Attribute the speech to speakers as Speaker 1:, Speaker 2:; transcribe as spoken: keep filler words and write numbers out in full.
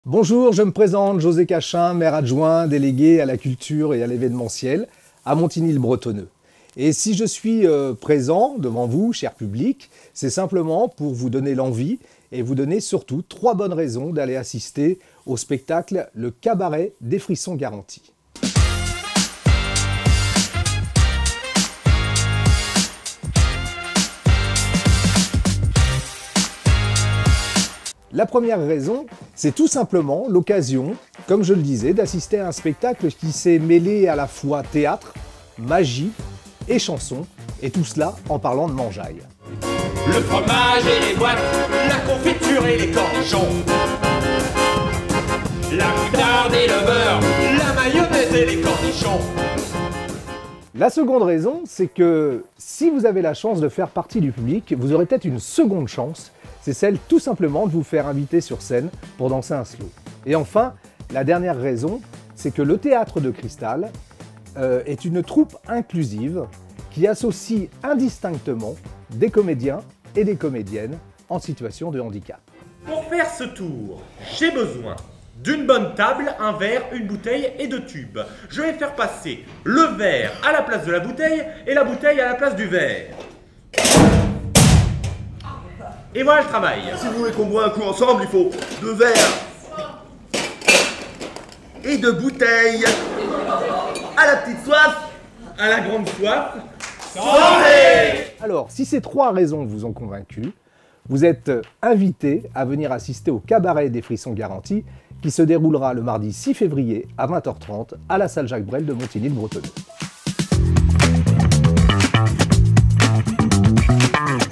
Speaker 1: Bonjour, je me présente, José Cachin, maire adjoint, délégué à la culture et à l'événementiel à Montigny-le-Bretonneux. Et si je suis euh, présent devant vous, cher public, c'est simplement pour vous donner l'envie et vous donner surtout trois bonnes raisons d'aller assister au spectacle Le Cabaret des Frissons Garantis. La première raison, c'est tout simplement l'occasion, comme je le disais, d'assister à un spectacle qui s'est mêlé à la fois théâtre, magie et chanson, et tout cela en parlant de mangeaille.
Speaker 2: Le fromage et les boîtes, la confiture et les cornichons, la moutarde et le beurre, la mayonnaise et les cornichons.
Speaker 1: La seconde raison, c'est que si vous avez la chance de faire partie du public, vous aurez peut-être une seconde chance, c'est celle tout simplement de vous faire inviter sur scène pour danser un slow. Et enfin, la dernière raison, c'est que le Théâtre de Cristal euh, est une troupe inclusive qui associe indistinctement des comédiens et des comédiennes en situation de handicap.
Speaker 3: Pour faire ce tour, j'ai besoin d'une bonne table, un verre, une bouteille et deux tubes. Je vais faire passer le verre à la place de la bouteille et la bouteille à la place du verre. Et voilà le travail.
Speaker 4: Si vous voulez qu'on boive un coup ensemble, il faut deux verres et deux bouteilles. À la petite soif,
Speaker 3: À la grande soif.
Speaker 1: Alors, si ces trois raisons vous ont convaincu, vous êtes invité à venir assister au Cabaret des Frissons Garantis qui se déroulera le mardi six février à vingt heures trente à la salle Jacques Brel de Montigny-le-Bretonneux.